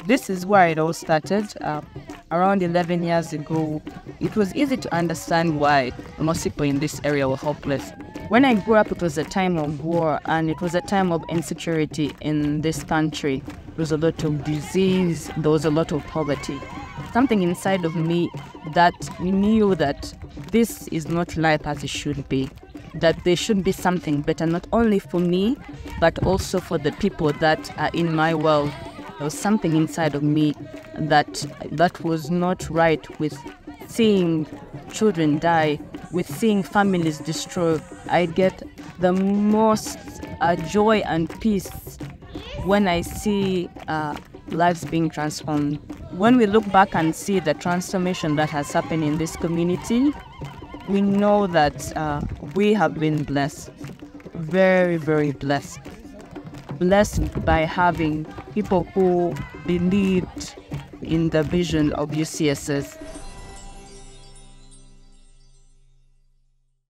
this is where it all started. Around 11 years ago, it was easy to understand why most people in this area were hopeless. When I grew up, it was a time of war, and it was a time of insecurity in this country. There was a lot of disease, there was a lot of poverty. Something inside of me that knew that this is not life as it should be, that there should be something better, not only for me, but also for the people that are in my world. There was something inside of me that was not right with seeing children die, with seeing families destroyed. I get the most joy and peace when I see lives being transformed. When we look back and see the transformation that has happened in this community, we know that we have been blessed, very, very blessed. Blessed by having people who believed in the vision of UCSS.